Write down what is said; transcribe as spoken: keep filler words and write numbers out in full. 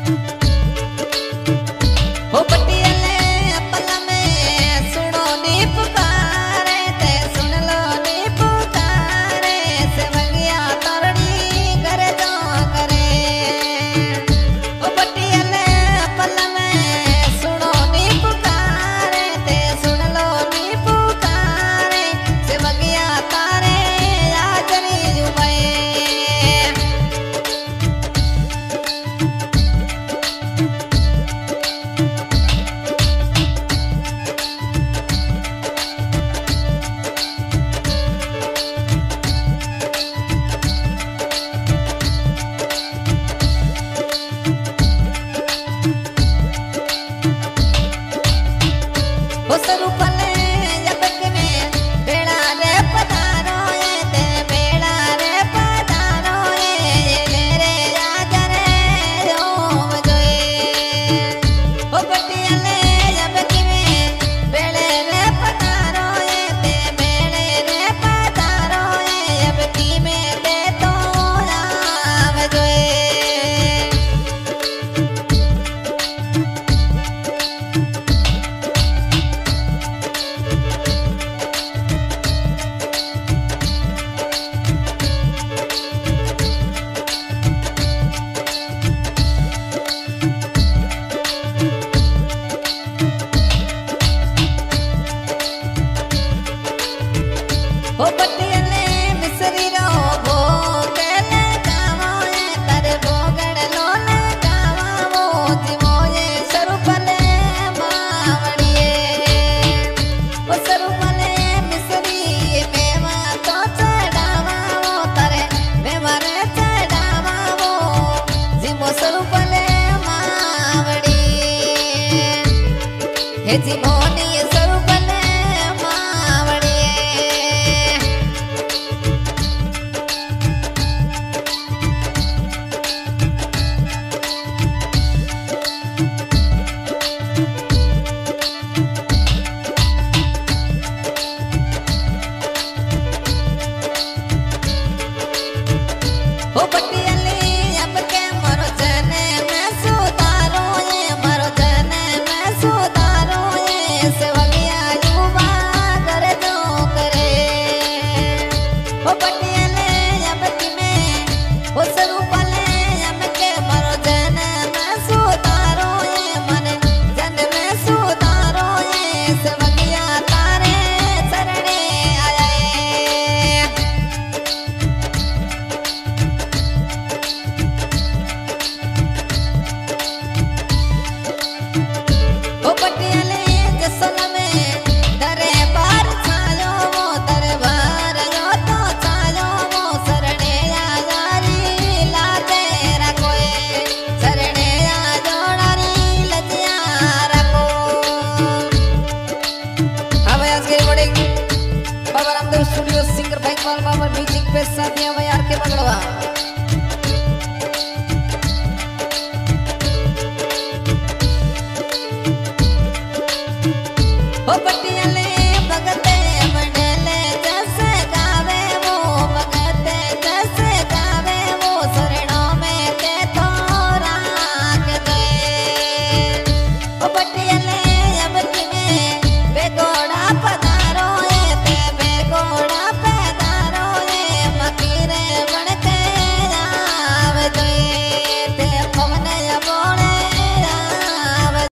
हो पटियाले पल में सुनो नी पुकारे ते सुन लो नी पुकारे से मंगिया तोरनी घर जो करे। हो पटियाले पल में सुनो नी पुकारे ते सुन लो नी पुकारे से मंगिया तारे आजरी जुमे। हो सरूपले जबक में बेड़ा रे पधारो ये ते बेड़ा रे पधारो ये मेरे आजरे रोम जोए। हो पटियाले जबक में बेड़े रे पधारो ये ते बेड़े रे पधारो ये जबकी में ते तो आव जोए। हो पटियाले मिसरी रो भोगल गावो ये तारे भोगड़ लोल गावो वो जीवो ये सरूपले मावड़िए। हो सरूपले मिसरी मेवा तो चढ़ावा वो तारे मेवारे चढ़ावा वो जीवो सरूपले मावड़ी। हे जीवो